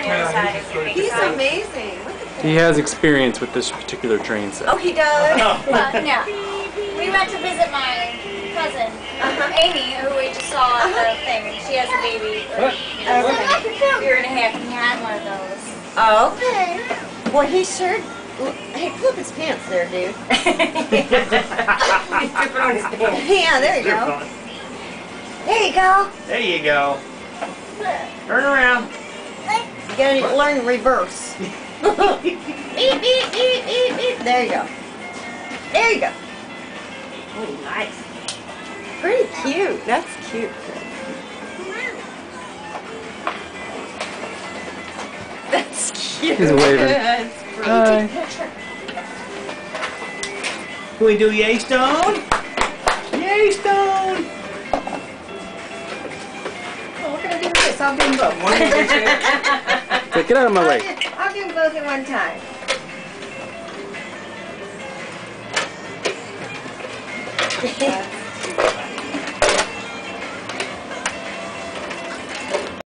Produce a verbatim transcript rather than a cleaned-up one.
the other side is your big He's size. amazing. Look at that. He has experience with this particular train set. Oh, he does? Well, no. We went to visit my cousin, Uh-huh. Amy, who we just saw at the thing. She has a baby. Or, you know, Okay. a year and a half, and he had one of those. Okay. Well, he sure... Hey, flip his pants there, dude. He's dripping on his pants. Yeah, there you go. There you go. There you go. Turn around. You gotta learn reverse. Beep, beep, beep, beep, beep, beep. There you go. There you go. Oh, nice. Pretty cute. That's cute. That's cute. He's waving. That's pretty. Hi. Can we do Yay Stone? Yay Stone! Oh, we're gonna do this. I'll do them both. One more chance. Okay, get out of my I'll way. do, I'll do them both at one time. That's